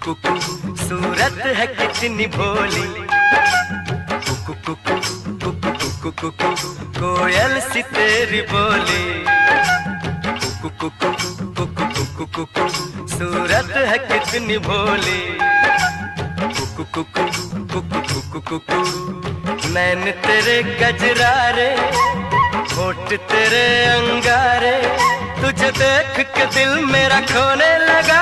कुकु सूरत है कितनी भोली, कुकु कुकु कुकु कुकु कुकु कोयल सी तेरी बोली, कुकु कुकु कुकु कुकु कुकु सूरत है कितनी भोली, कुकु कुकु कुकु कुकु कुकु नैन तेरे गजरारे, होठ तेरे अंगारे, तुझे देख के दिल मेरा खोने लगा।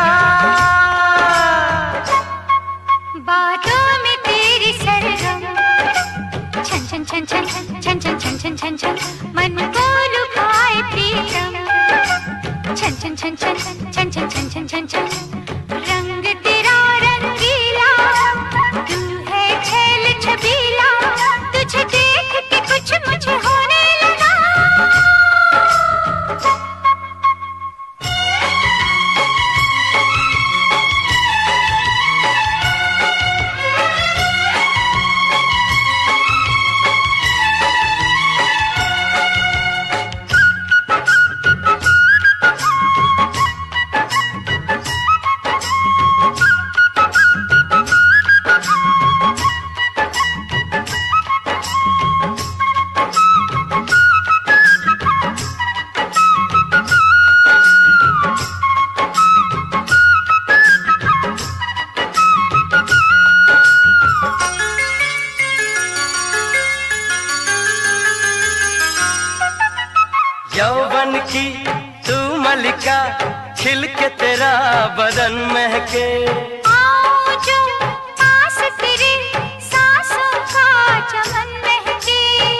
बातों में तेरी सरगम, छन छन छन छन छन छन छन छन छन छन मन को लुभाए प्रीतम, छन छन छन छन छन छन छन छन छन छन रंग तेरा रंगीला, तू है छैल छबीला, तुझे देख के कुछ मुझे होने लगा। यौवन की तू मलिका, खिल के तेरा बदन महके, आओ जो पास तेरे सांसों का चमन महके,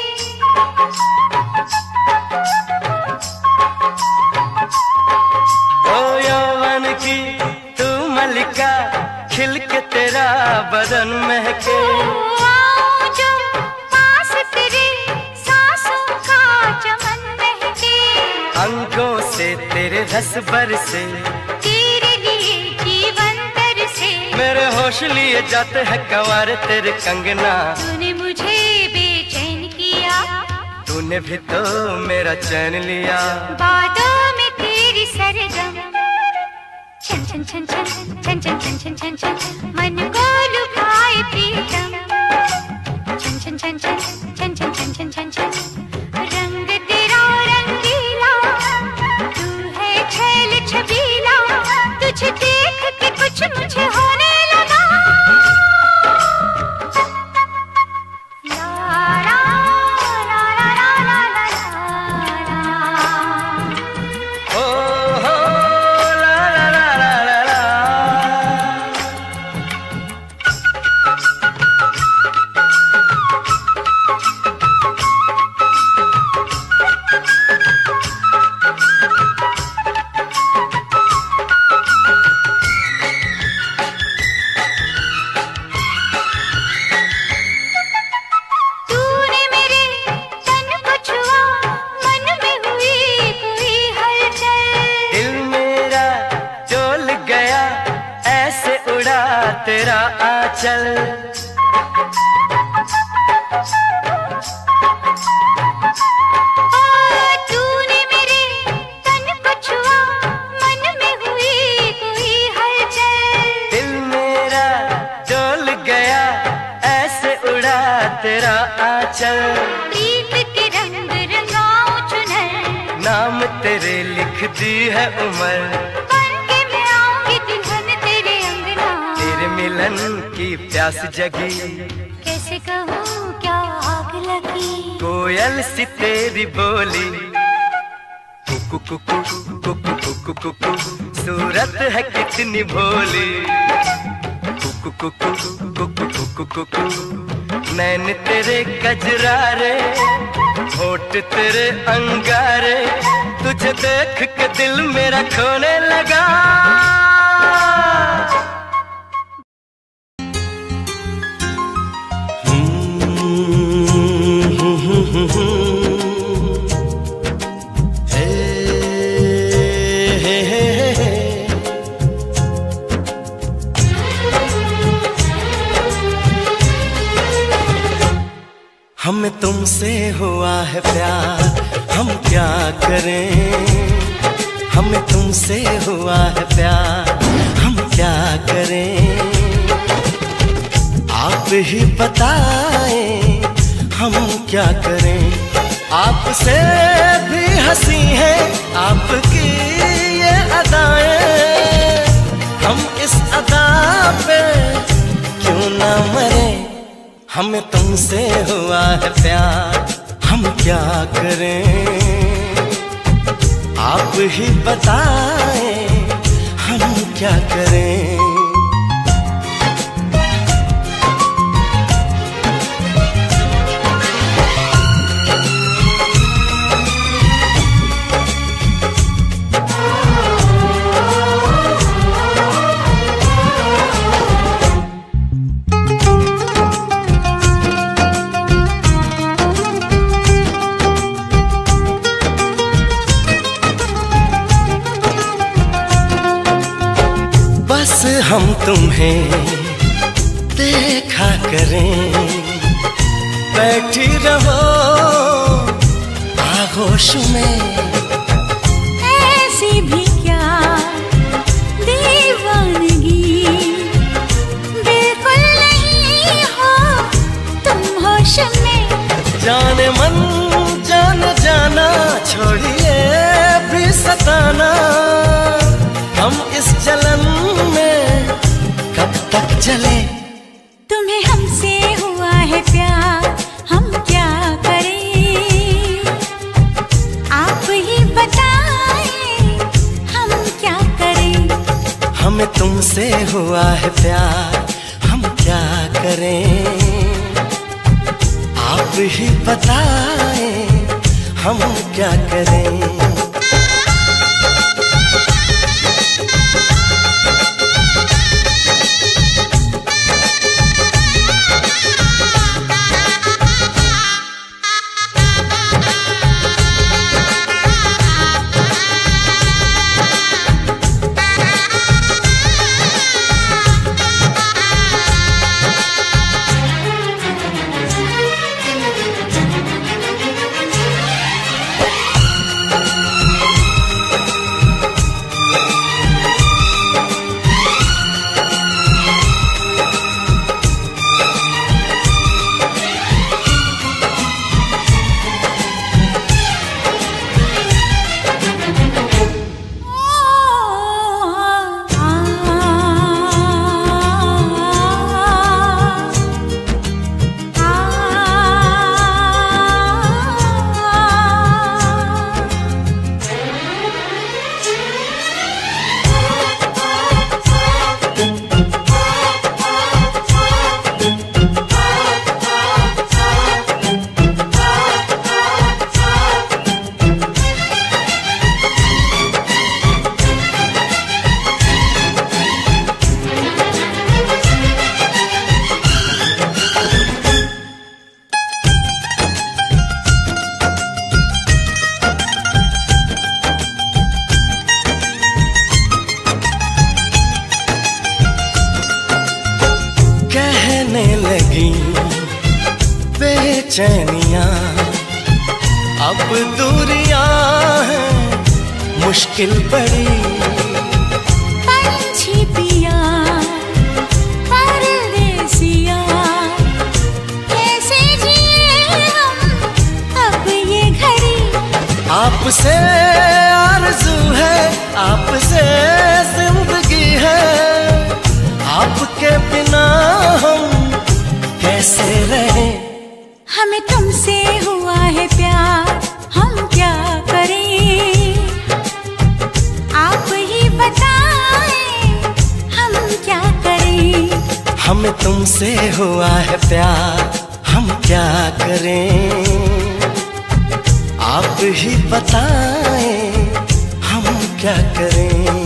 ओ यौवन की तू मलिका, खिल के तेरा बदन महके, आओ जो पास तेरे सांसों का चमन महके, अंगों से तेरे रस बरसे, तेरे लिए जीवन तरसे, मेरे होश लिए जाते हैं कंवार तेरे कंगना, तूने मुझे बेचैन किया, तूने भी तो मेरा चैन लिया। बातों में तेरी सरगम, छन छन छन छन छन छन छन छन छन छन मन को लुभाए प्रीतम, छन छन छन छन छन छन छन छन छन छन रंग तेरा रंगीला, तू है छैल छबीला, तुझे देख के कुछ मुझे होने लगा। ला ला ला ला ला ला ला ला। ओ हो ला ला ला ला ला ला। तूने मेरे तन को छुआ, मन में हुई कोई हलचल, दिल मेरा डोल गया, ऐसे उड़ा तेरा आंचल, तूने मेरे तन को छुआ, मन में हुई कोई हलचल, दिल मेरा डोल गया, ऐसे उड़ा तेरा आंचल, प्रीत के रंग रंगाऊं चुनर, नाम तेरे लिख दी है उम्र, बन के मैं आऊंगी दुल्हन तेरे अंगना, तेरे मिलन की प्यास जगी, कैसे कहूँ क्या आग लगी, कोयल सी तेरी बोली, कुकु कुकु कुकु कुकु कुकु सूरत है कितनी भोली, कुकु कुकु कुकु कुकु कुकु नैन तेरे गजरारे, होठ तेरे अंगारे, तुझे देख के दिल मेरा खोने लगा। हमें तुमसे हुआ है प्यार, हम क्या करें, हमें तुमसे हुआ है प्यार, हम क्या करें, ही बताएं हम क्या करें। आपसे भी हंसी है आपकी ये अदाएं, हम इस अदा पे क्यों ना मरे। हमें तुमसे हुआ है प्यार, हम क्या करें। आप ही बताएं हम क्या करें। हम तुम्हें देखा करें, बैठी रहो आगोश में। ऐसी भी क्या दीवानगी, बिल्कुल नहीं हो तुम होश में। जाने मन जाने जाना, छोड़िए भी सताना। हम इस जलन में कब तक चले। तुम्हें हमसे हुआ है प्यार, हम क्या करें। आप ही बताएं हम क्या करें। हमें तुमसे हुआ है प्यार, हम क्या करें। आप ही बताएं हम क्या करें। बेचैनियां अब दूरियां हैं मुश्किल बड़ी। पंछी पिया परदेसिया, कैसे जिए हम अब ये घड़ी। आपसे आरज़ू है, आपसे जिंदगी है, आपके बिना हम कैसे रहें। हमें तुमसे हुआ है प्यार, हम क्या करें। आप ही बताएं हम क्या करें। हमें तुमसे हुआ है प्यार, हम क्या करें। आप ही बताएं हम क्या करें।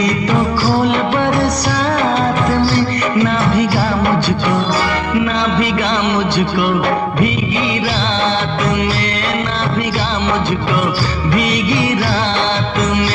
तो खोल बरसात में, ना भीगा मुझको, ना भीगा मुझको भीगी रात में, ना भीगा मुझको भीगी रात में।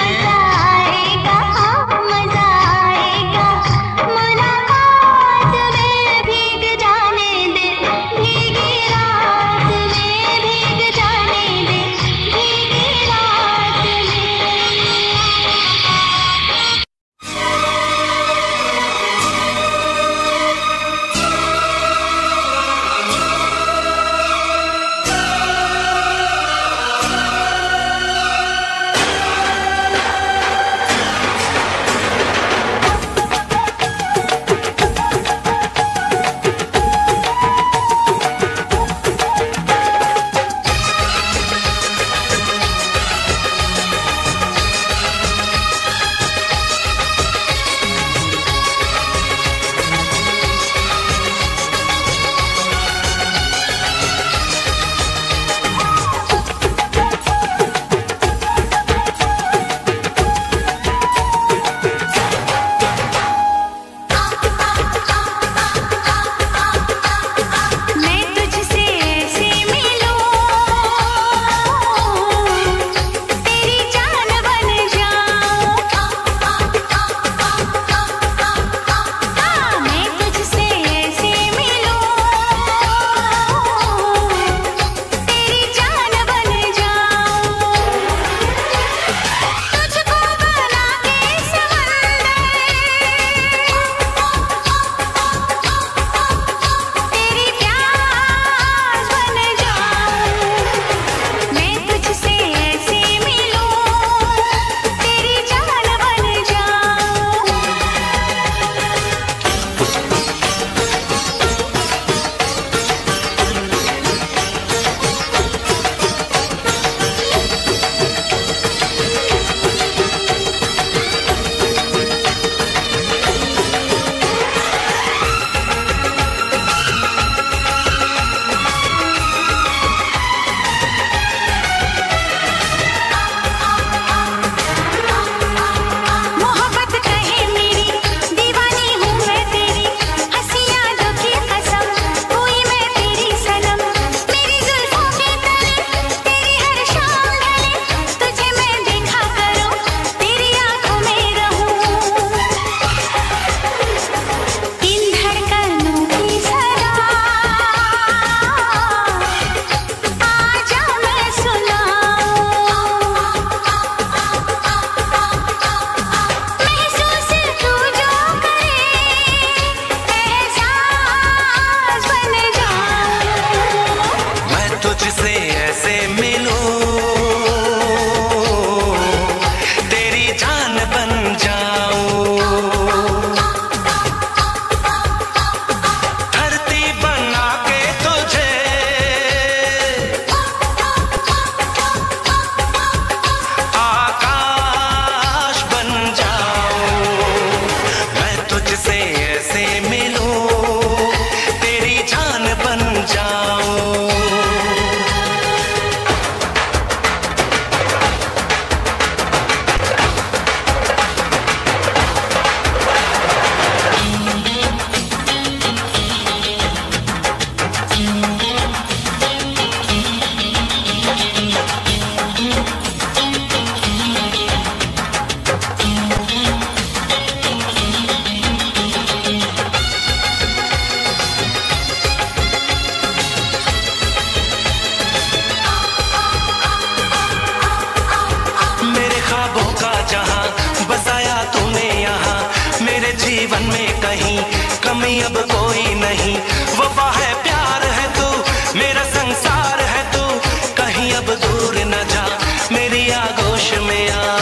जीवन में कहीं कमी अब कोई नहीं, वफा है प्यार है तू मेरा संसार है तू, कहीं अब दूर न जा मेरी आगोश में आ।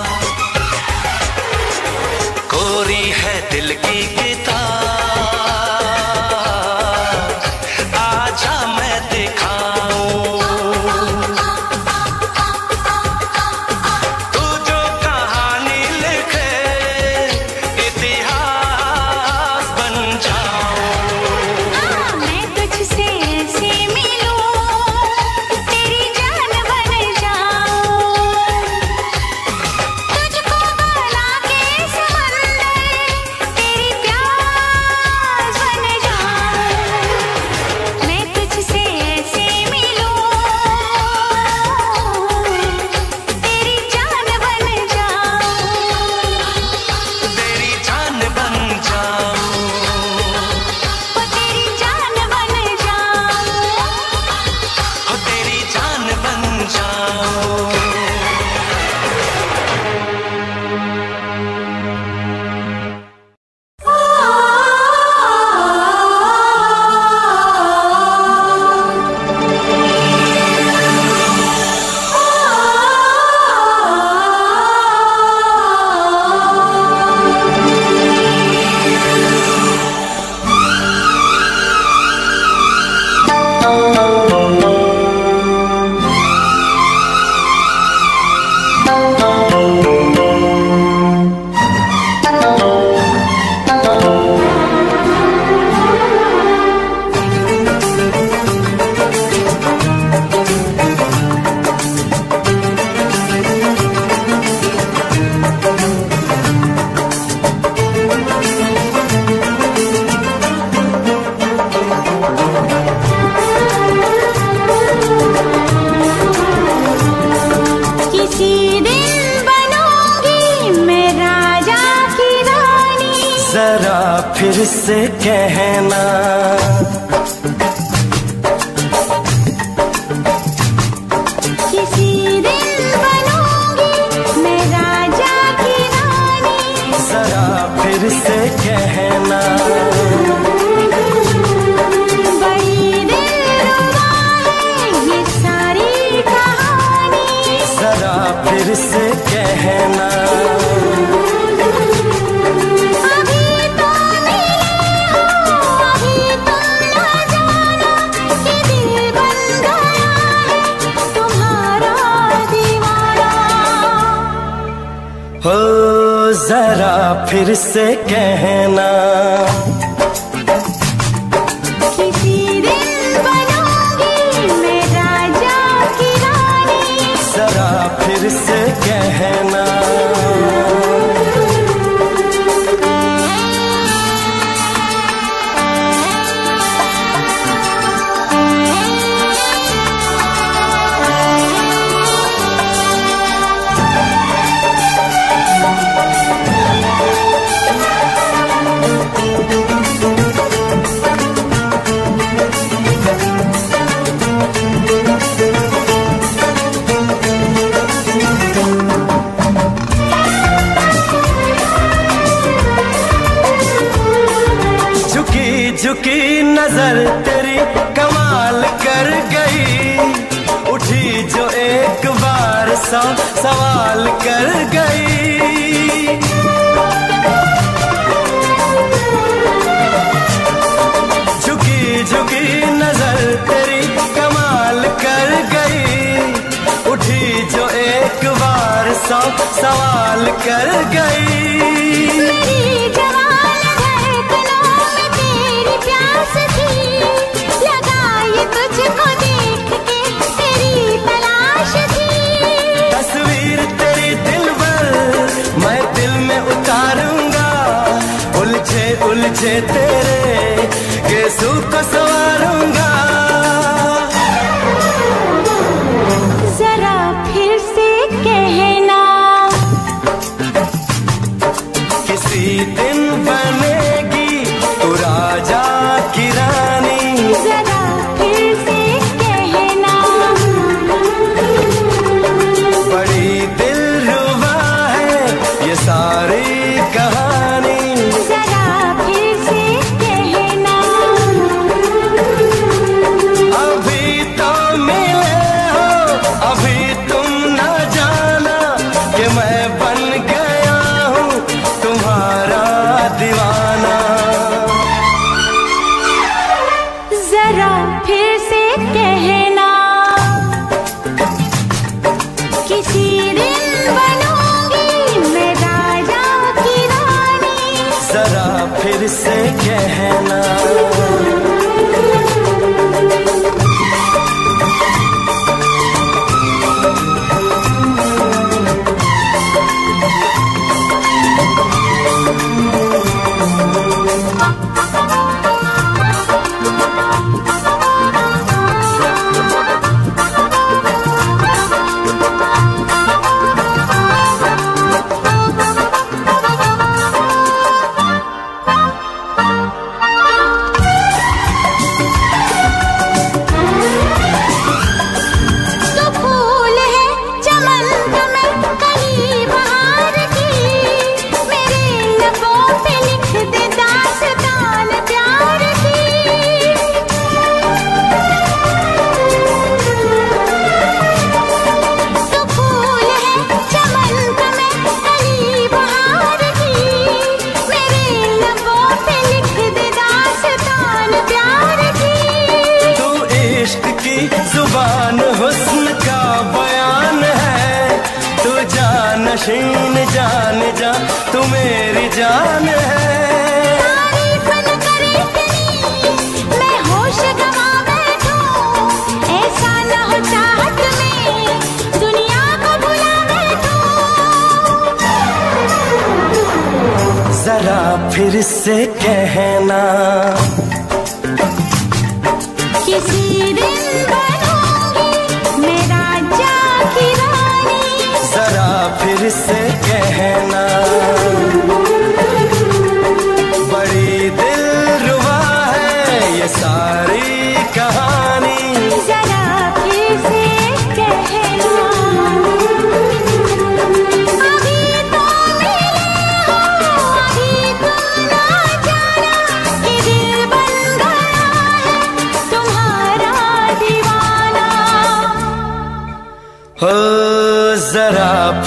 कोरी है दिल की किताब आजा मैं दिखाऊं, तू जो कहानी लिखे इतिहास बन जाऊं। मैं तुझसे ऐसे मिलूं तेरी जान बन जाऊं, तुझको बना के जरा फिर से कहना, किसी दिन बनूंगी मैं राजा की रानी। जरा फिर से कहना, बड़ी दिलरुबा है ये सारी कहानी। जरा फिर से कहना, हो जरा फिर से कहना, किसी दिन बनूंगी मैं राजा की रानी। जरा फिर से कहना, झुकी नजर तेरी कमाल कर गई, उठी जो एक बार सौ सवाल कर गई। झुकी झुकी नजर तेरी कमाल कर गई, उठी जो एक बार सौ सवाल कर गई। तस्वीर तेरी दिलबर मैं दिल में उतारूंगा, उलझे उलझे तेरे गेसू को संवारूंगा। जरा फिर से कहना, किसी दिन बनेगी तू राजा की रानी। जरा फिर से कहना, बड़ी दिलरुबा है ये सारी कहानी। जरा फिर से कहना, अभी तो मिले हो अभी तुम न जाना कि मैं बन गया हूँ तुम्हारा दीवाना। जरा फिर से कहना, किसी दिन बनूंगी मैं राजा की रानी। जरा फिर से कहना, जुबान हुस्न का बयान है, तू जानशीन जान जा तू मेरी जान है। तारीफ न करे तेरी मैं होश गंवा बैठूं, ऐसा न हो चाहत में दुनिया को भुला बैठूं। जरा फिर से कहना, किसी दिन बनूंगी मैं राजा की रानी। जरा फिर से कहना,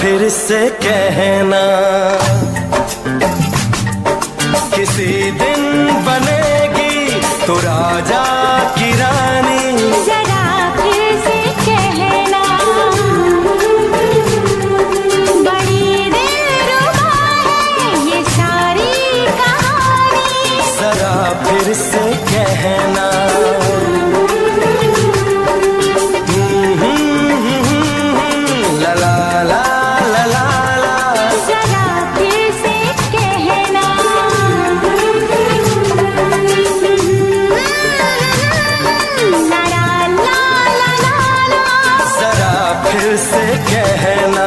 फिर से कहना, किसी दिन बनेगी तो राजा की रानी। जरा फिर से कहना, बड़ी दिलरुबा है ये सारी कहानी। जरा फिर से कहना, ला ला ला ला ला ला। जरा फिर से कहना, ला ला ला ला ला। जरा फिर से कहना।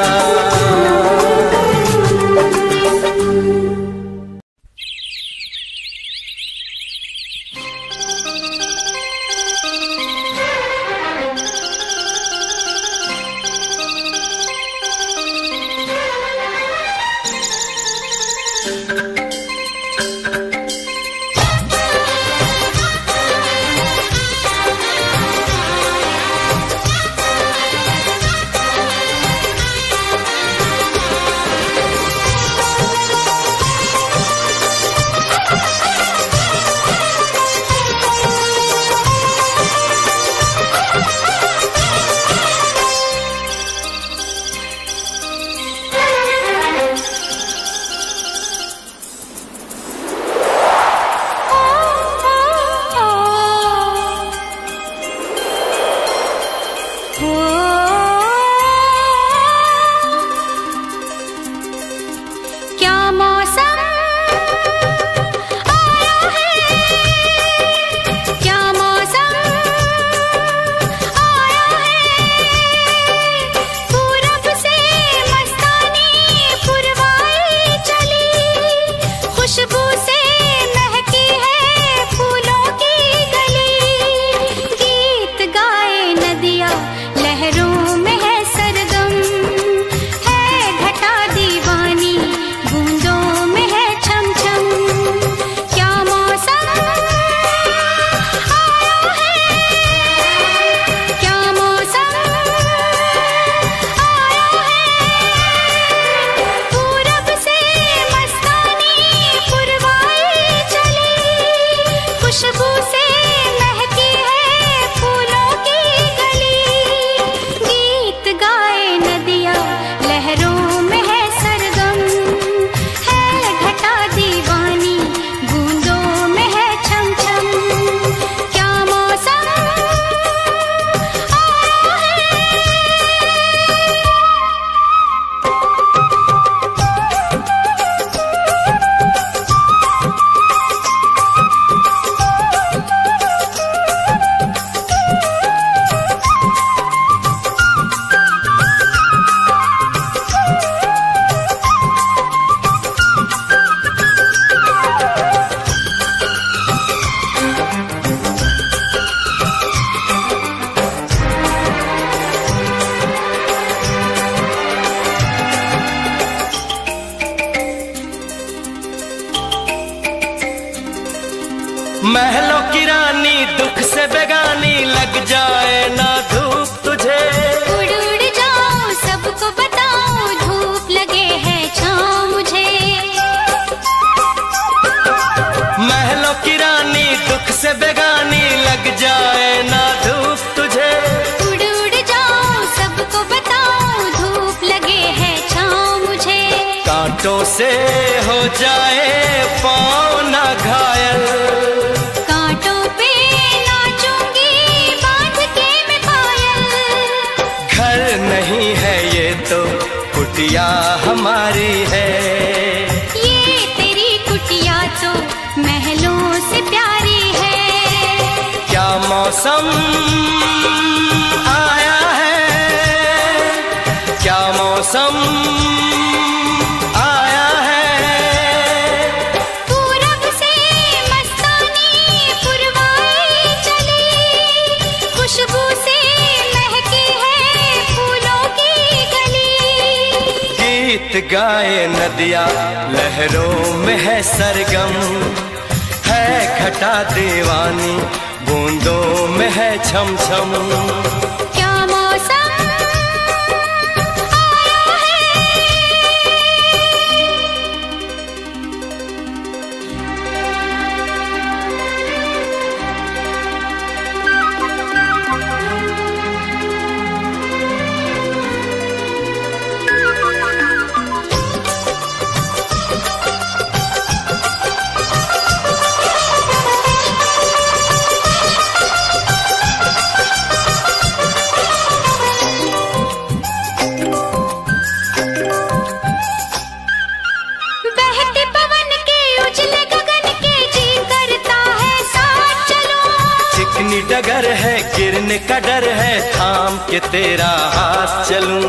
महलों की रानी दुख से बेगानी, लग जाए ना धूप तुझे। उड़ उड़ जाऊं सबको बताऊं, धूप लगे है छाँव मुझे। महलों की रानी दुख से बेगानी, लग जाए ना धूप तुझे। उड़ उड़ जाऊं सबको बताऊं, धूप लगे है छाँव मुझे। कांटों से हो जाए पाँव ना घायल, कुटिया हमारी है। ये तेरी कुटिया तो महलों से प्यारी है। क्या मौसम आया है, क्या मौसम आया है। पूरब से मस्तानी पुरवाई चली, खुशबू से महकी है फूलों की गली। गीत गाए नदियाँ लहरों में है सरगम, है घटा दीवानी बूंदों में है छम छम। क्या मौसम आया है, चिकनी डगर है, गिरने का डर है, थाम के तेरा हाथ चलूं।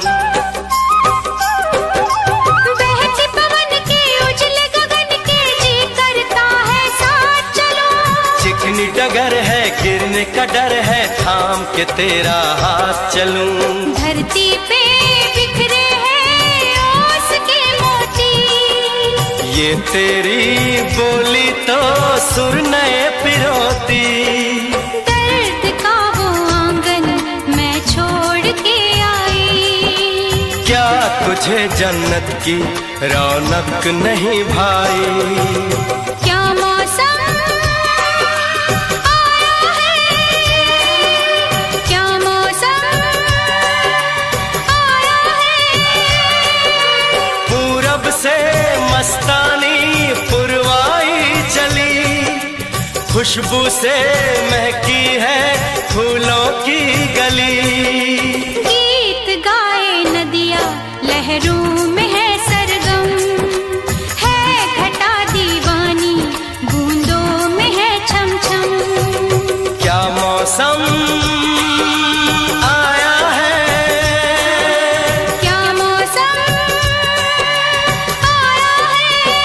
बहते पवन के उजले गगन के जी करता है साथ चलो। चिकनी डगर है, गिरने का डर है, थाम के तेरा हाथ चलूं। धरती पे बिखरे हैं ओस के मोती, ये तेरी बोली तो सुर नए पिरोती। दर्द का वो आंगन मैं छोड़ के आई, क्या तुझे जन्नत की रौनक नहीं भाई? क्या मौसम आया है, क्या मौसम आया है। पूरब से मस्तानी पुरवाई चली, खुशबू से महकी है फूलों की गली। गीत गाए नदियाँ लहरों में है सरगम, है घटा दीवानी बूंदों में है छम छम। क्या मौसम आया है, क्या मौसम आया है।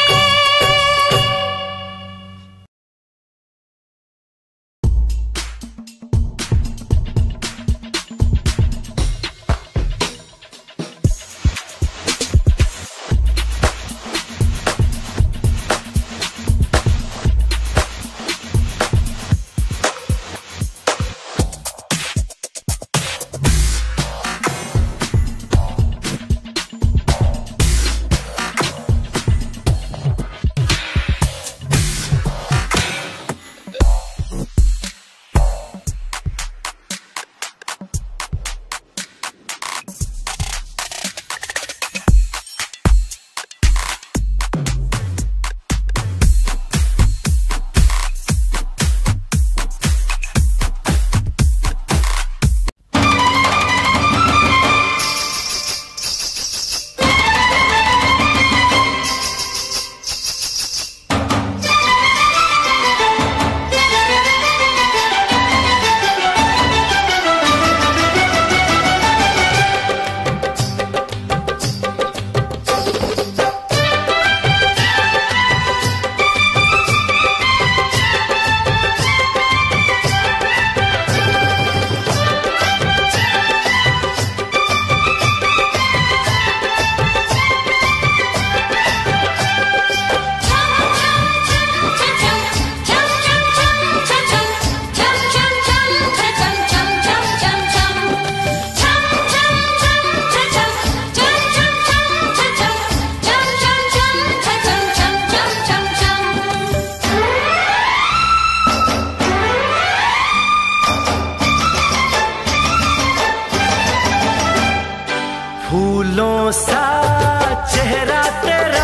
फूलों सा चेहरा तेरा,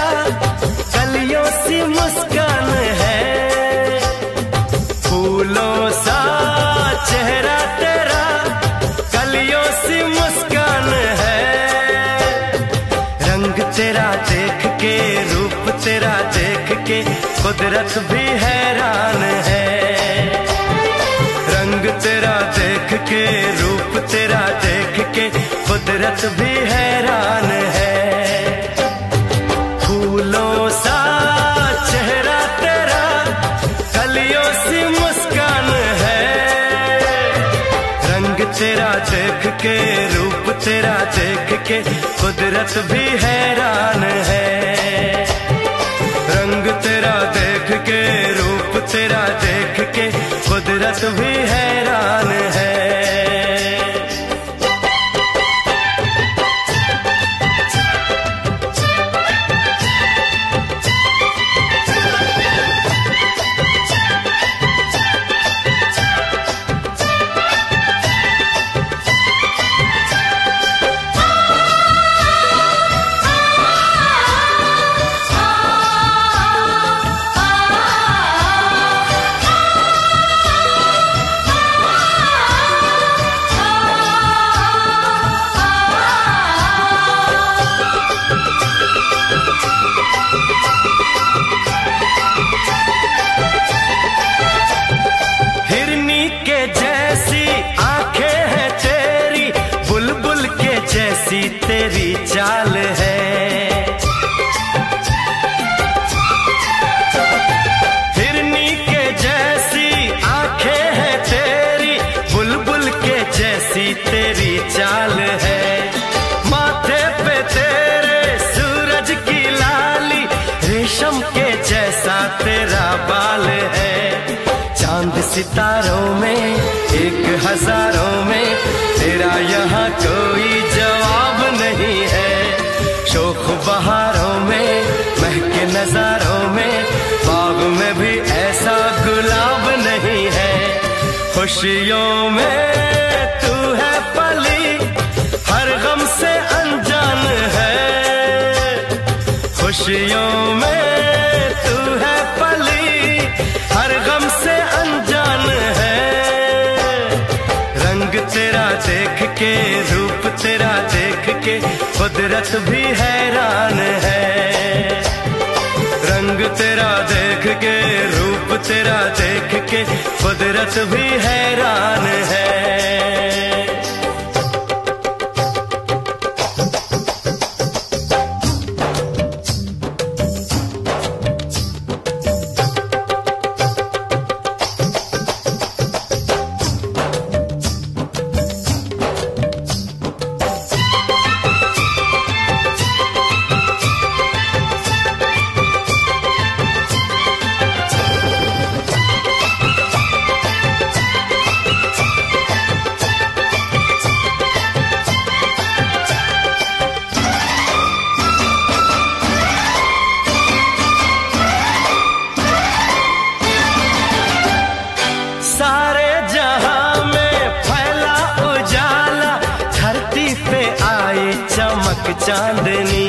कलियों सी मुस्कान है। फूलों सा चेहरा तेरा, कलियों सी मुस्कान है। रंग तेरा देख के, रूप तेरा देख के, कुदरत भी हैरान है। रंग तेरा देख के, रूप तेरा देख के, कुदरत भी हैरान है। फूलों सा चेहरा तेरा, कलियों सी मुस्कान है। रंग तेरा देख के, रूप तेरा देख के, कुदरत भी हैरान है। रंग तेरा देख के, रूप तेरा देख के, कुदरत भी हैरान है। आ तेरी चाल है। हिरनी के जैसी आंखें हैं तेरी, बुलबुल के जैसी तेरी चाल है। माथे पे तेरे सूरज की लाली, रेशम के जैसा तेरा बाल है। चांद सितारों में एक हजारों में तेरा यहाँ कोई जवाब नहीं है। शोख बहारों में महके नजारों में बाग में भी ऐसा गुलाब नहीं है। खुशियों में तू है पली, हर गम से अनजान है। खुशियों में तू है पली, हर गम से अनजान है। रंग तेरा देख के, रूप तेरा देख के कुदरत भी हैरान है। रंग तेरा देख के, रूप तेरा देख के कुदरत भी हैरान है। सारे जहां में फैला उजाला, धरती पे आई चमक चांदनी।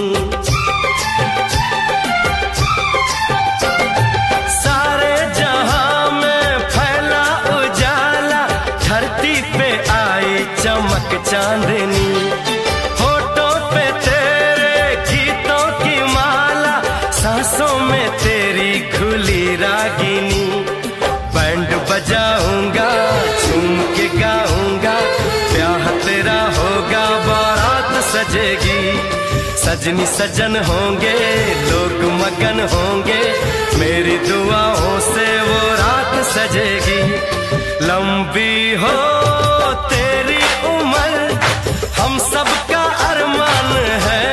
सारे जहां में फैला उजाला, धरती पे आई चमक चांदनी। होठों पे तेरे गीतों की माला, सांसों में तेरी खुली रागिनी। बैंड बजाऊंगा, झूम के गाऊंगा, ब्याह तेरा होगा, बारात सजेगी। सजनी सजन होंगे, लोग मगन होंगे, मेरी दुआओं से वो रात सजेगी। लंबी हो तेरी उम्र, हम सबका अरमान है।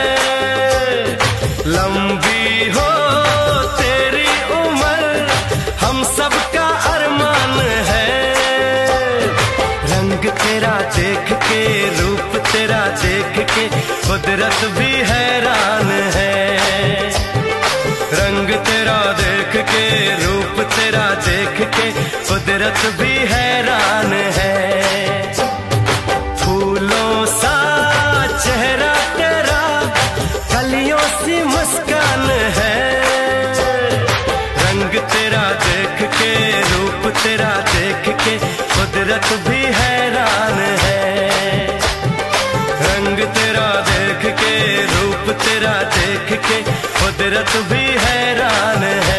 लंबी हो तेरी उम्र, हम सबका अरमान है। रंग तेरा देख के, रूप तेरा देख के कुदरत भी हैरान है। रंग तेरा देख के, रूप तेरा देख के कुदरत भी हैरान है। फूलों सा चेहरा तेरा, कलियों सी मुस्कान है। रंग तेरा देख के, रूप तेरा देख के कुदरत भी हैरान है। रंग तेरा देख के, रूप तेरा देख के कुदरत भी हैरान है।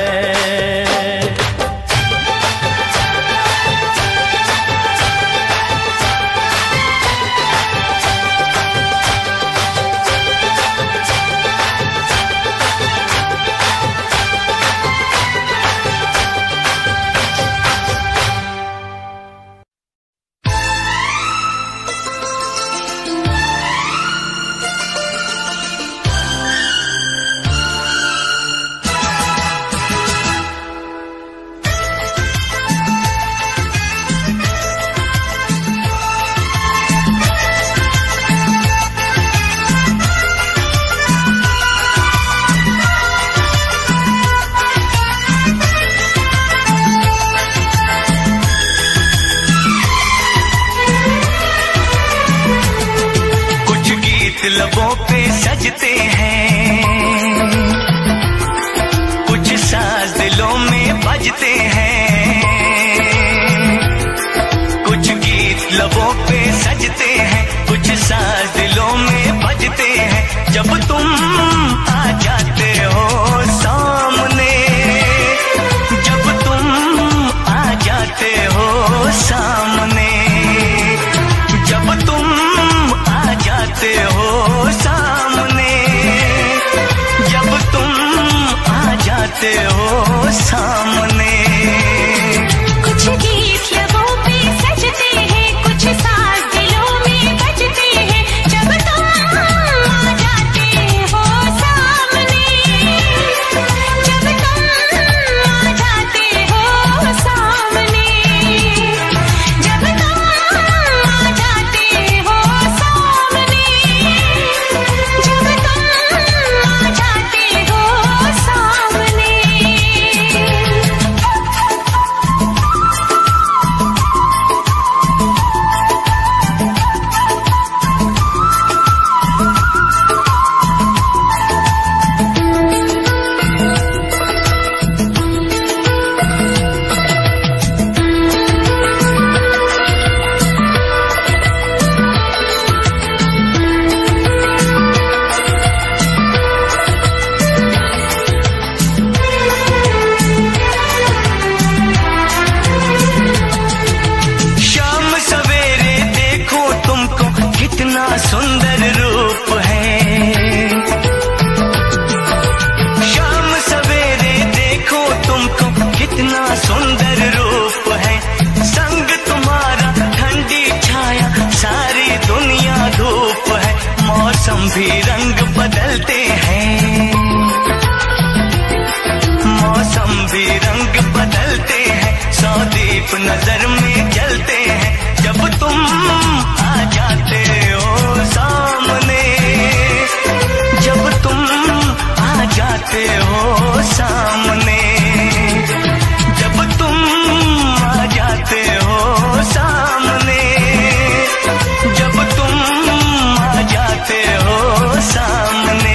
हो सामने, जब तुम आ जाते हो सामने, जब तुम आ जाते हो सामने।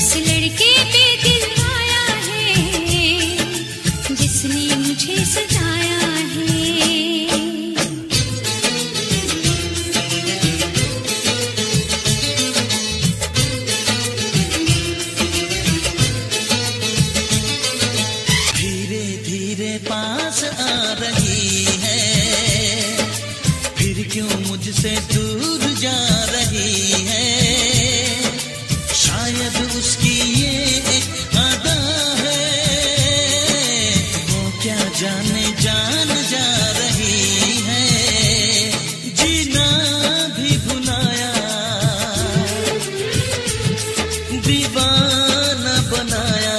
उस लड़के पे दिल आया है जिसने मुझे सताया है। धीरे धीरे पास आ रही है, फिर क्यों मुझसे दूर जा रही है। शायद उसकी ये एक अदा है, वो क्या जाने जान जा रही है। जीना भी भुलाया, दीवाना बनाया।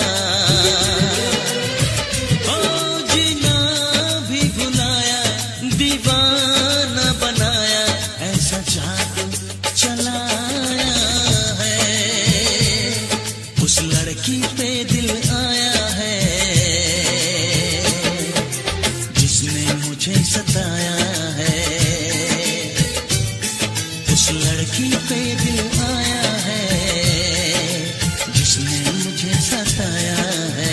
ओ जीना भी भुलाया, दीवाना बनाया। ऐसा जादू चलाया है, उस लड़की पे दिल आया है जिसने मुझे सताया है। उस लड़की पे दिल आया है जिसने मुझे सताया है।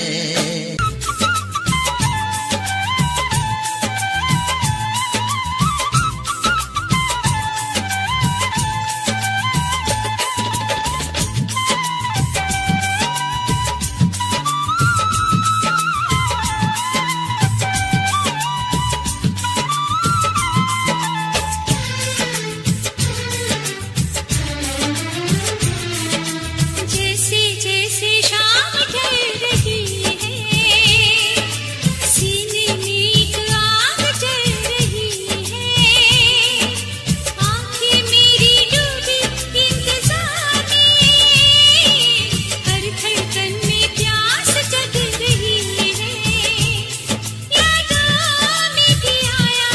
जैसे जैसे शाम ढल रही है, सीने में एक आग जल रही है। आंखें मेरी डूबी इंतजार में, हर धड़कन में प्यास जग रही है। यादों में भी आया,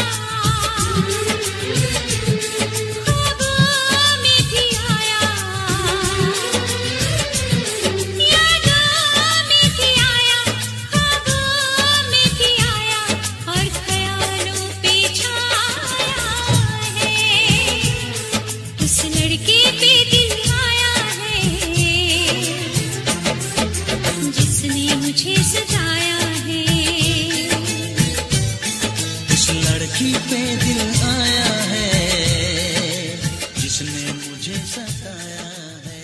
ख्वाबों में भी आया। यादों में भी आया, ख्वाबों में भी आया, और ख्यालों पे छाया है। उस लड़के पे दिल आया है जिसने मुझे सताया है। उस लड़की पे दिल आया है जिसने मुझे सताया है।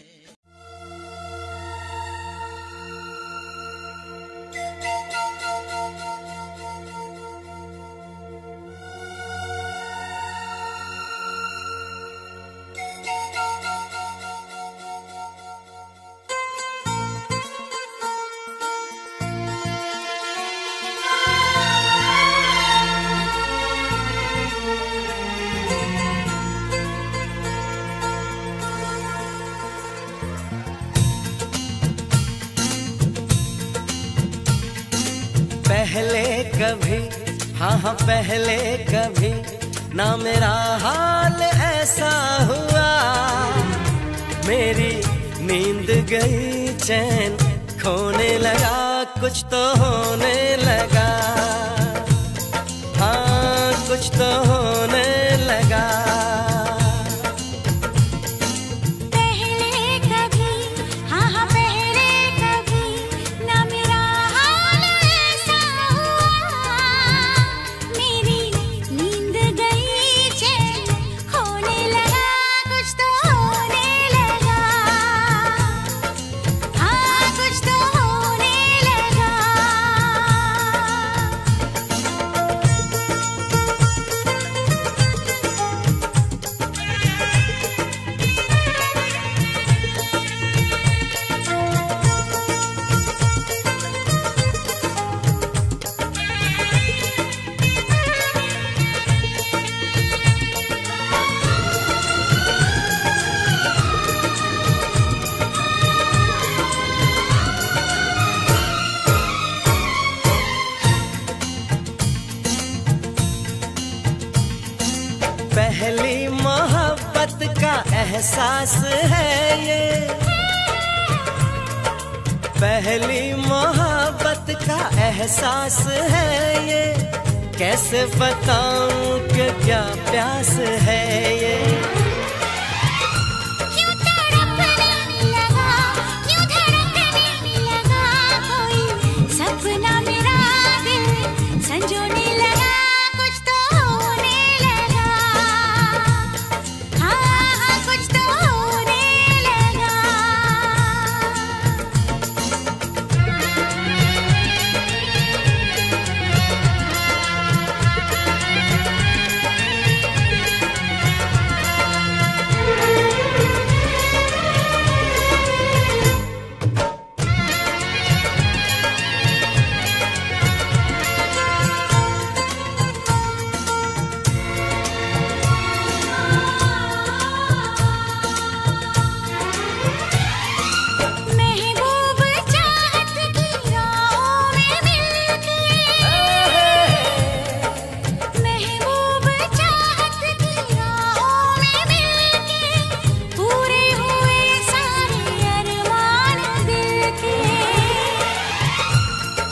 पहले कभी, हाँ हाँ पहले कभी ना मेरा हाल ऐसा हुआ। मेरी नींद गई, चैन खोने लगा, कुछ तो होने लगा। हाँ कुछ तो होने लगा। पहले कभी, हाँ हाँ पहले कभी ना मेरा हाल ऐसा हुआ। मेरी नींद गई, चैन खोने लगा, कुछ तो होने लगा। हाँ कुछ तो होने लगा। पहली मोहब्बत का एहसास है ये, पहली मोहब्बत का एहसास है ये। कैसे बताऊं कि क्या प्यास है ये। क्यों तड़पने लगा,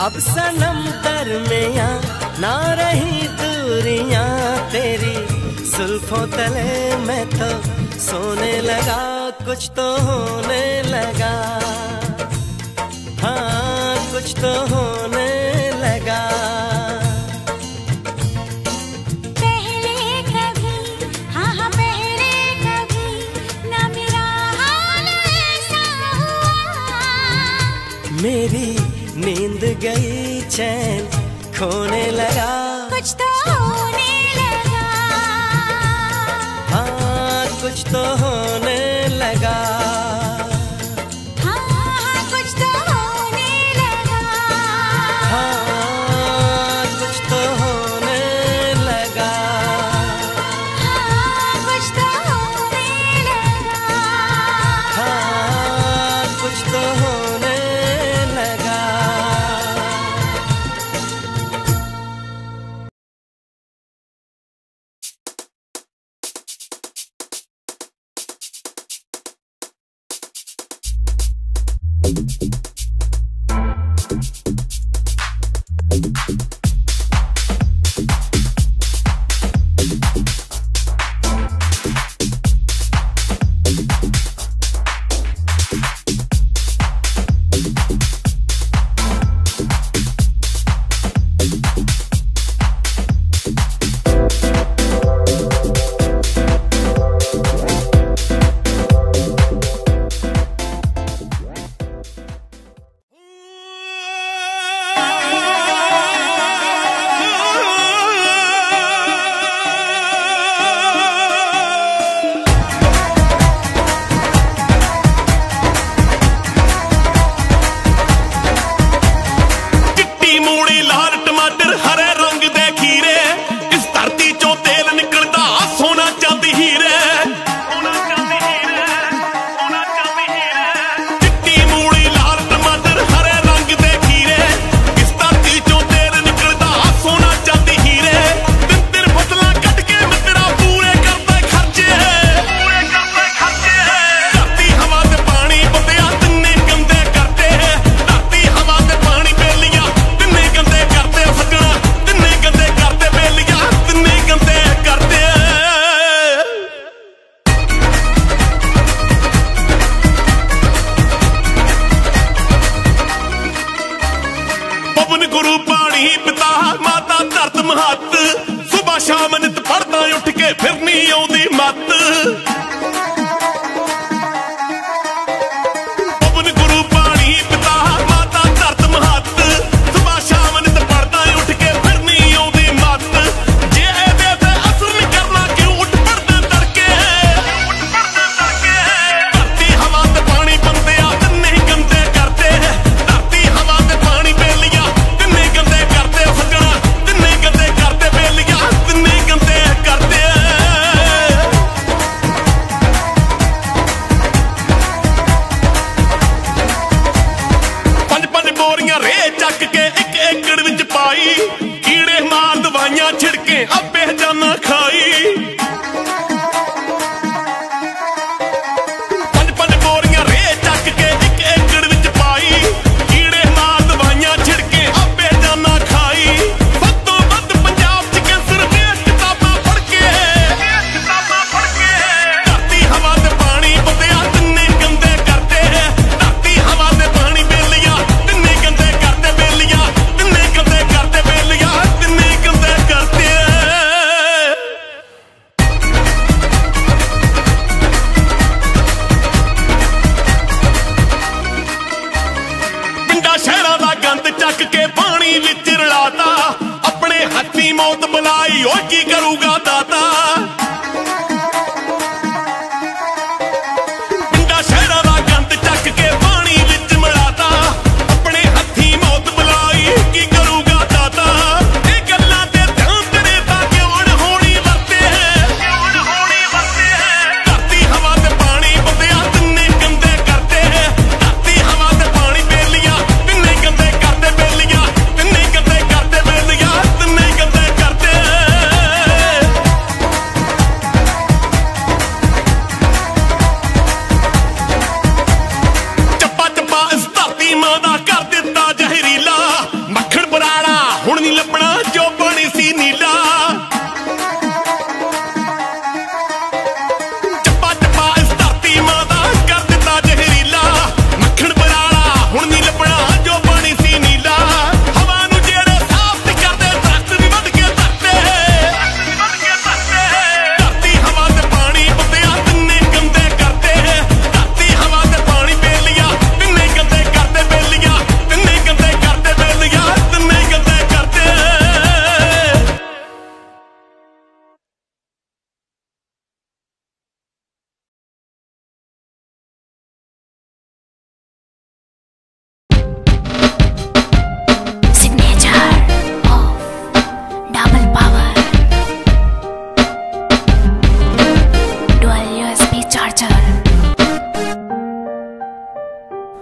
अब सनम दरमिया ना रही दूरियां तेरी जुल्फों तले मैं तो सोने लगा, कुछ तो होने लगा, हाँ कुछ तो होने लगा। पहले कभी, हाँ हाँ पहले कभी ना मेरा हाल ऐसा हुआ। मेरी नींद गई चैन खोने लगा, कुछ तो होने लगा, हाँ कुछ तो होने लगा, हाँ हाँ कुछ तो होने लगा, हाँ कुछ तो होने लगा, हाँ कुछ तो होने लगा। हाँ कुछ तो होने लगा।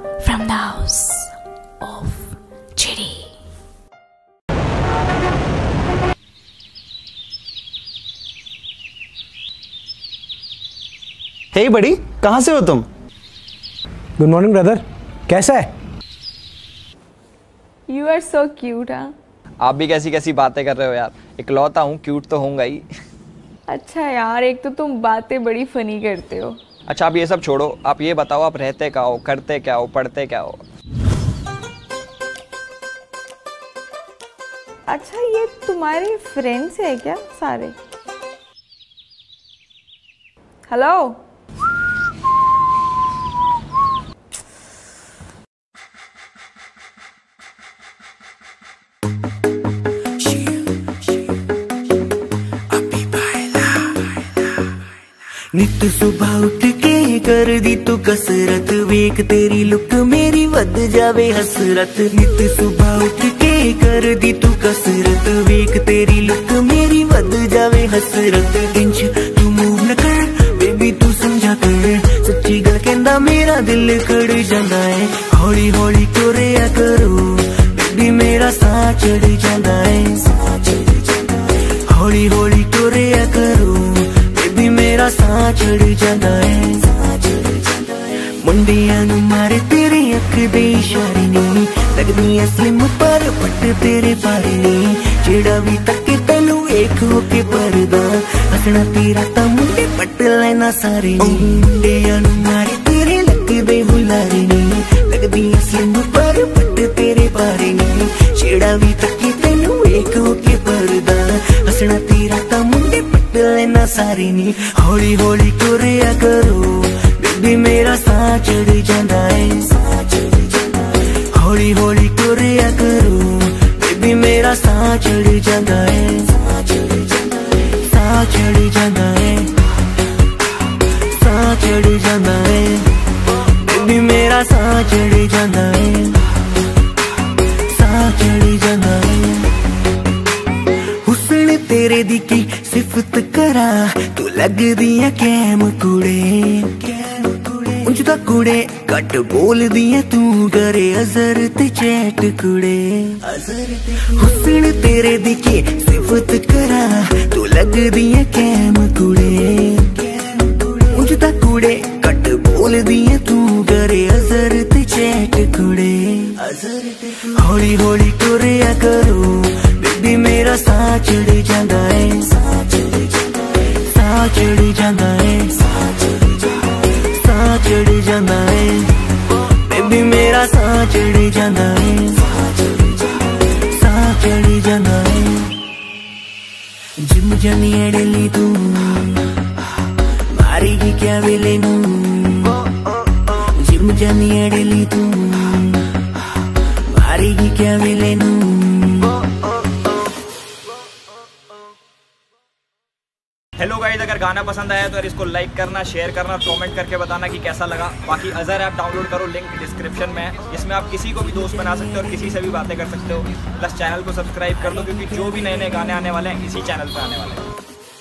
from the house of Chidi. हे बड़ी, कहाँ से हो तुम? गुड मॉर्निंग ब्रदर, कैसा है? You are so cute. हाँ, आप भी कैसी कैसी बातें कर रहे हो यार, इकलौता हूँ, क्यूट तो होऊंगा ही। अच्छा यार, एक तो तुम बातें बड़ी फनी करते हो। अच्छा आप ये सब छोड़ो, आप ये बताओ आप रहते क्या हो, करते क्या हो, पढ़ते क्या हो? अच्छा ये तुम्हारे फ्रेंड्स है क्या सारे? हेलो, नित सुबह उठ के कर दी तू कसरत, वेख तेरी लुक मेरी वध जावे हसरत। नित सुबह उठ के कर दी तू कसरत, वेख तेरी लुक मेरी वध जावे हसरत। इंच तू मूव न कर बेबी तू समझा कर, सच्ची गल कहंदा मेरा दिल कड़ जांदा है। हौली हौली टुरिया करो बेबी मेरा साह चढ़ जांदा है। हौली हौली टुरिया करो बेबी मेरा साह चढ़ जांदा है। मुंडियां नू मारे तेरे अख दे इशारे नी, लगदी ऐ स्लिम पर पट तेरे पारे नी। जेड़ा भी तके तैनू वेख होके परदा, हसना तेरा तां मुंडे पट लेना सारे नी। मुंडियां नू मारे तेरे लगदे हुलारे नी, लगदी ऐ स्लिम पर पट तेरे पारे नी। जेड़ा भी तके तैनू वेख होके परदा, हसना तेरा तां मुंडे पट लेना सारे नी। हौली हौली टुरिया करो बेबी मेरा साह चढ़ जांदा है। हौली हौली टुरिया करो बेबी मेरा साह चढ़ जांदा है। साह चढ़ जांदा है, साह चढ़ जांदा है बेबी मेरा साह चढ़ जांदा है। साह चढ़ जांदा है। हुस्न तेरे दी की सिफत करा, तू लगदी है कैम कुड़े। उंज दा कुड़े घट बोलदी है तू, करे अजर ते चैट कुड़े। हुस्न तेरे दी की सिफत करा, तू लगदी है कैम कुड़े। उंज दा कुड़े घट बोलदी है तू, करे अजर ते चैट कुड़े। हौली हौली टुरिया करो बेबी मेरा साह चढ़ जांदा है। साह चढ़ जांदा है, साह चढ़ जांदा है बेबी मेरा साह चढ़ जांदा है। साह चढ़ जांदा है। जिम जानी अड़ली तू मारेगी क्या वेले नू। जिम जानी अड़ली तू मारेगी क्या वेले नू। हेलो गाइस, अगर गाना पसंद आया तो यार इसको लाइक करना, शेयर करना, कमेंट करके बताना कि कैसा लगा। बाकी अजहर ऐप डाउनलोड करो, लिंक डिस्क्रिप्शन में है। इसमें आप किसी को भी दोस्त बना सकते हो और किसी से भी बातें कर सकते हो। प्लस चैनल को सब्सक्राइब कर दो, क्योंकि जो भी नए नए गाने आने वाले हैं इसी चैनल पे आने वाले हैं।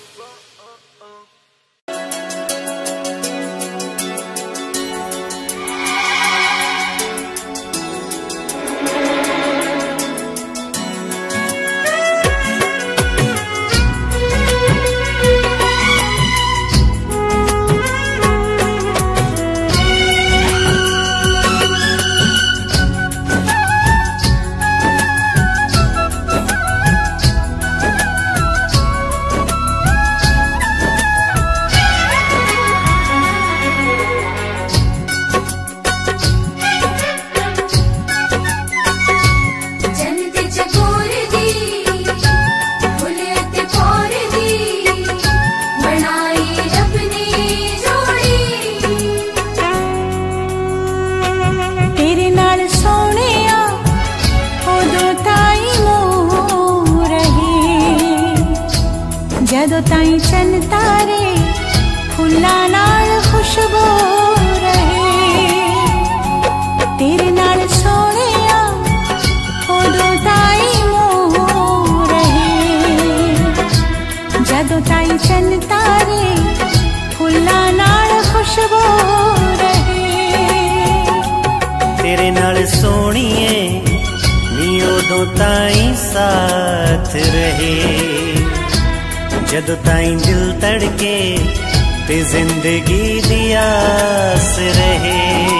जदों ताईं चन तारे फुल्लां नाल खुशबू रहे, तेरे नाल सोहणिया उदों ताईं मोह रहे। जदों ताईं चन तारे फुल्लां नाल खुशबू रहे, तेरे नाल सोहणीए नी उदों ताई साथ रहे, जदों ताई दिल तड़के ते जिंदगी दी आस रहे।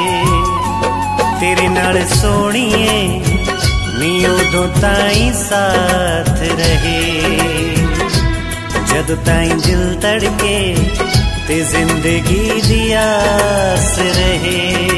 तेरे नाल सोहणीए नी उदों ताई साथ रहे, जदों ताई दिल तड़के ते जिंदगी दी आस रहे।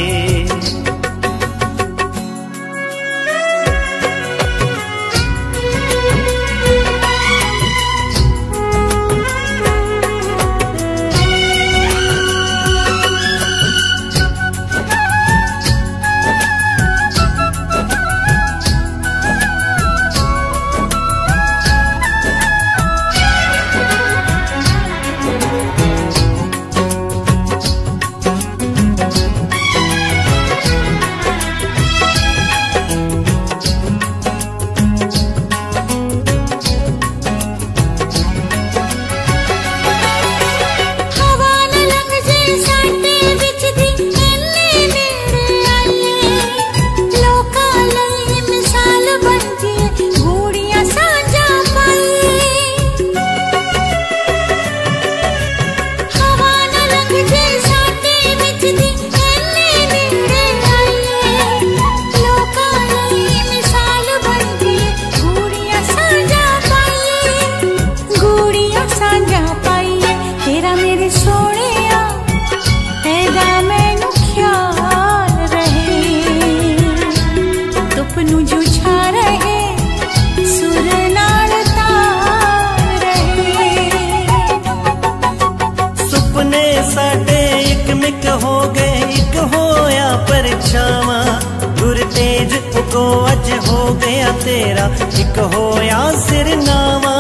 को अज हो गया तेरा एक होया सिरनामा,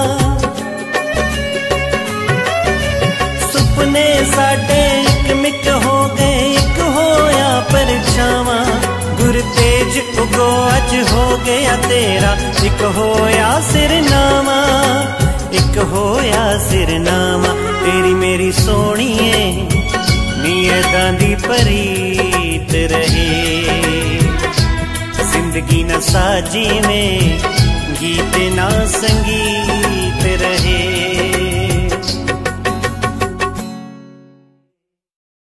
सुपने साडे एक मिक हो गए एक होया परछावां, गुर तेज उगो अज हो गया तेरा एक होया सिरनामा, एक होया सिरनामा। तेरी मेरी सोहणीए नी अदां दी परीत रहे, जिंदगी न साजी में गीत ना संगीत रहे।